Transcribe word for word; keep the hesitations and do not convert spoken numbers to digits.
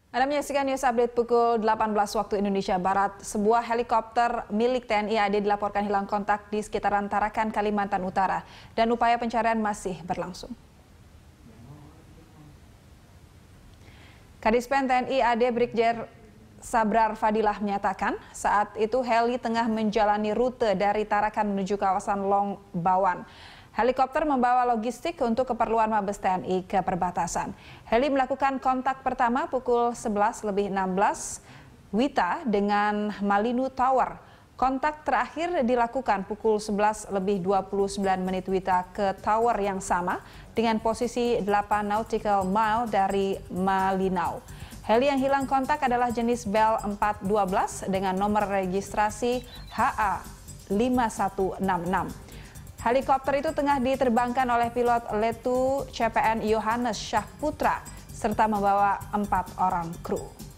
Anda menyaksikan News Update pukul delapan belas waktu Indonesia Barat. Sebuah helikopter milik T N I A D dilaporkan hilang kontak di sekitaran Tarakan, Kalimantan Utara. Dan upaya pencarian masih berlangsung. Kadispen T N I A D Brigjen Sabrar Fadilah menyatakan saat itu heli tengah menjalani rute dari Tarakan menuju kawasan Long Bawan. Helikopter membawa logistik untuk keperluan Mabes T N I ke perbatasan. Heli melakukan kontak pertama pukul sebelas lebih enam belas Wita dengan Malinu Tower. Kontak terakhir dilakukan pukul sebelas lebih dua puluh sembilan menit Wita ke tower yang sama dengan posisi delapan nautical mile dari Malinau. Heli yang hilang kontak adalah jenis Bell empat dua belas dengan nomor registrasi H A lima satu enam enam. Helikopter itu tengah diterbangkan oleh pilot Letu C P N Yohanes Syahputra serta membawa empat orang kru.